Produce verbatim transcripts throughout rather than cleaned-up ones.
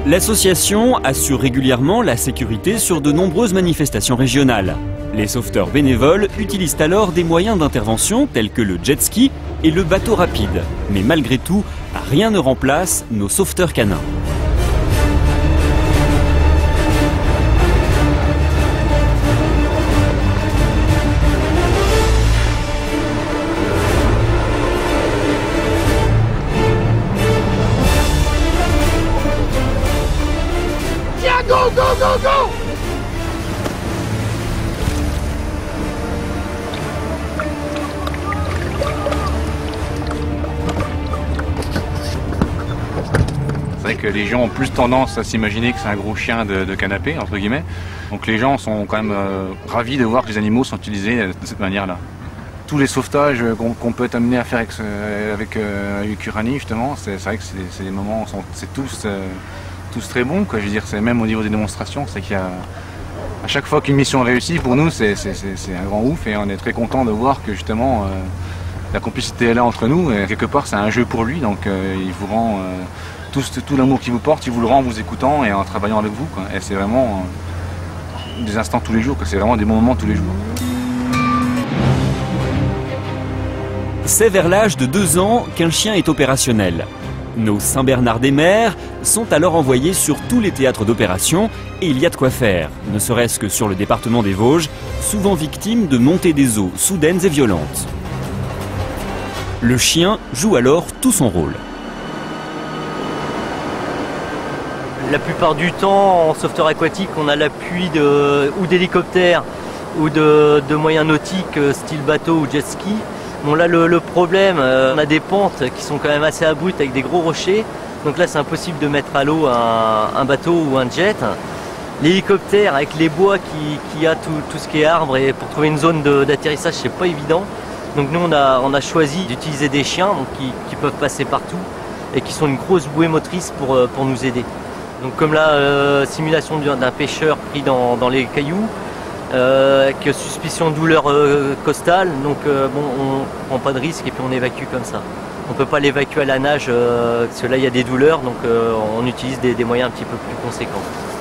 L'association assure régulièrement la sécurité sur de nombreuses manifestations régionales. Les sauveteurs bénévoles utilisent alors des moyens d'intervention tels que le jet ski et le bateau rapide. Mais malgré tout, rien ne remplace nos sauveteurs canins. Go, go, go, go! C'est vrai que les gens ont plus tendance à s'imaginer que c'est un gros chien de, de canapé, entre guillemets. Donc les gens sont quand même euh, ravis de voir que les animaux sont utilisés de cette manière-là. Tous les sauvetages qu'on qu'on peut être amené à faire avec, avec euh, Ukurani, justement, c'est vrai que c'est des moments, c'est tous... Euh, tous très bons, quoi. Je veux dire, c'est même au niveau des démonstrations, c'est qu'il y a à chaque fois qu'une mission réussit, pour nous c'est un grand ouf et on est très content de voir que justement euh, la complicité est là entre nous et quelque part c'est un jeu pour lui, donc euh, il vous rend euh, tout, tout l'amour qu'il vous porte, il vous le rend en vous écoutant et en travaillant avec vous, quoi. Et c'est vraiment euh, des instants tous les jours, c'est vraiment des bons moments tous les jours. C'est vers l'âge de deux ans qu'un chien est opérationnel. Nos Saint-Bernard-des-Mers sont alors envoyés sur tous les théâtres d'opération et il y a de quoi faire, ne serait-ce que sur le département des Vosges, souvent victime de montées des eaux soudaines et violentes. Le chien joue alors tout son rôle. La plupart du temps, en sauveteur aquatique, on a l'appui de, ou d'hélicoptères ou de, de moyens nautiques, style bateau ou jet ski. Bon là le, le problème, euh, on a des pentes qui sont quand même assez abruptes avec des gros rochers. Donc là c'est impossible de mettre à l'eau un, un bateau ou un jet. L'hélicoptère avec les bois qui, qui a tout, tout ce qui est arbre et pour trouver une zone d'atterrissage c'est pas évident. Donc nous on a, on a choisi d'utiliser des chiens donc, qui, qui peuvent passer partout et qui sont une grosse bouée motrice pour, pour nous aider. Donc comme là, euh, simulation d'un pêcheur pris dans, dans les cailloux. Euh, avec suspicion de douleur euh, costale, donc euh, bon, on prend pas de risque et puis on évacue comme ça. On peut pas l'évacuer à la nage euh, parce que là il y a des douleurs, donc euh, on utilise des, des moyens un petit peu plus conséquents.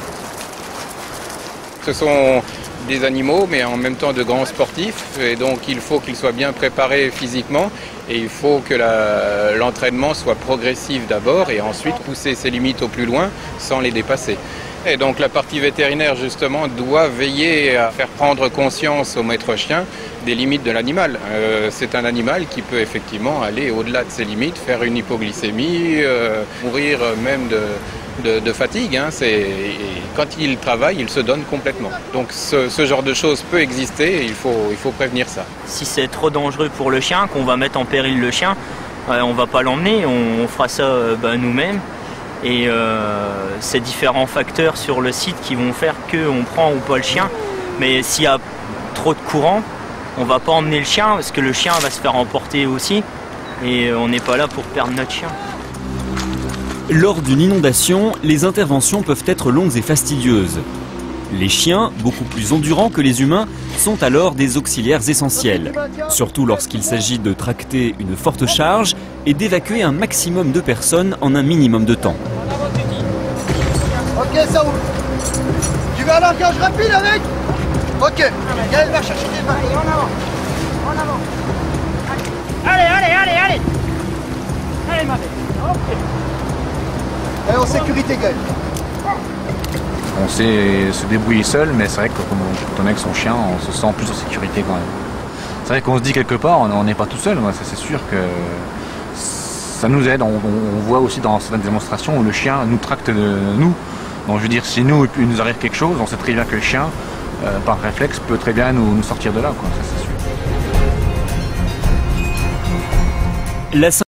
Ce sont des animaux mais en même temps de grands sportifs et donc il faut qu'ils soient bien préparés physiquement et il faut que l'entraînement soit progressif d'abord et ensuite pousser ses limites au plus loin sans les dépasser. Et donc la partie vétérinaire justement doit veiller à faire prendre conscience au maître chien des limites de l'animal. Euh, c'est un animal qui peut effectivement aller au-delà de ses limites, faire une hypoglycémie, euh, mourir même de, de, de fatigue. Hein. Et quand il travaille, il se donne complètement. Donc ce, ce genre de choses peut exister et il faut, il faut prévenir ça. Si c'est trop dangereux pour le chien, qu'on va mettre en péril le chien, euh, on ne va pas l'emmener, on, on fera ça euh, bah, nous-mêmes. Et euh, c'est différents facteurs sur le site qui vont faire qu'on prend ou pas le chien. Mais s'il y a trop de courant, on ne va pas emmener le chien parce que le chien va se faire emporter aussi. Et on n'est pas là pour perdre notre chien. Lors d'une inondation, les interventions peuvent être longues et fastidieuses. Les chiens, beaucoup plus endurants que les humains, sont alors des auxiliaires essentiels. Surtout lorsqu'il s'agit de tracter une forte charge et d'évacuer un maximum de personnes en un minimum de temps. Ok, ça roule. Tu veux un largage rapide avec? Ok. Gaël va chercher des balles. Allez, en avant. En avant. Allez, allez, allez, allez. Allez, ma belle. Ok. Allez, en sécurité, Gaël. On sait se débrouiller seul, mais c'est vrai que quand on est avec son chien, on se sent plus en sécurité quand même. C'est vrai qu'on se dit quelque part, on n'est pas tout seul, c'est sûr que ça nous aide. On, on voit aussi dans certaines démonstrations où le chien nous tracte de nous. Donc je veux dire, si nous, il nous arrive quelque chose, on sait très bien que le chien, euh, par réflexe, peut très bien nous, nous sortir de là, quoi, ça c'est sûr. La